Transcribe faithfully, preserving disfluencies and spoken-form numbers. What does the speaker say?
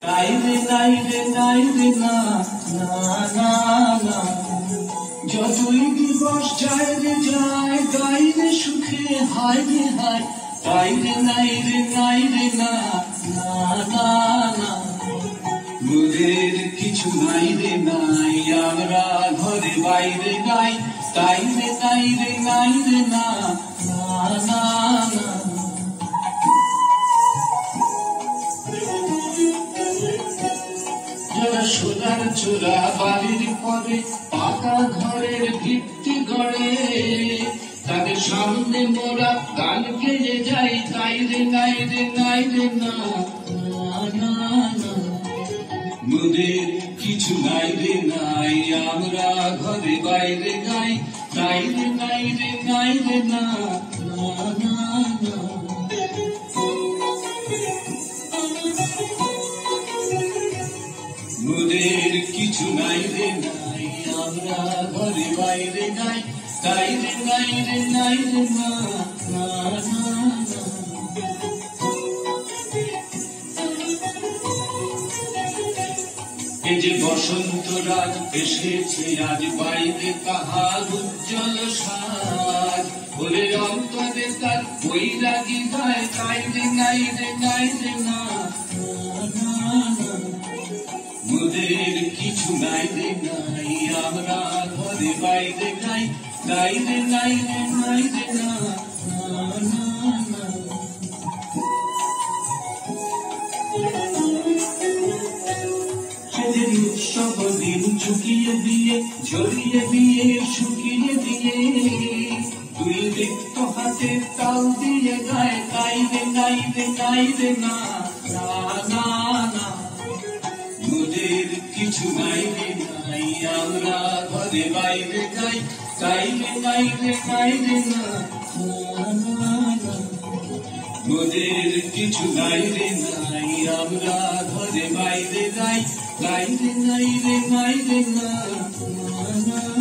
নাই রে নাই রে নাই রে না না না না যতই দিবস যায় রে যায় গাই রে সুখে হায় রে হায় তাই রে নাই রে নাই রে না না না না মোদের কিছু নাই রে নাই আমরা ঘরে বাইরে গাই তাই রে নাই রে নাই রে না না না না সোনার চূড়া বাড়ির পরে পাকা ঘরের ভিত্তি গড়ে তাদের সামনে মোরা গান গেয়ে যাই তাই রে নাই রে নাই রে না না না মোদের কিছু নাই রে নাই আমরা ঘরে বাইরে গাই তাই রে নাই রে নাই রে না না না না মোদের কিছু নাই রে নাই আমরা ঘরে বাইরে গাই তাই রে নাই রে নাই রে না না না এই যে বসন্ত রাজ এসেছে আজ বাইরে তাহার উজ্জ্বল সাজ বলে অন্তরে তার বৈরাগী গায় তাই রে নাই রে নাই রে না মোদের কিছু নাই রে নাই আমরা ঘরে বাইরে গাই তাই রে নাই রে নাই রে না না না সেদিন উৎসব দিন চুকিয়ে দিয়ে ঝরিয়ে দিয়ে শুকিয়ে দিয়ে দুই রিক্ত হাতে তাল দিয়ে গায় তাই রে নাই রে নাই রে না না না মোদের কিছু নাই রে নাই আমরা ঘরে বাইরে গাই তাই রে নাই রে নাই রে না মোদের কিছু নাই রে নাই আমরা ঘরে বাইরে গাই তাই রে নাই রে নাই রে না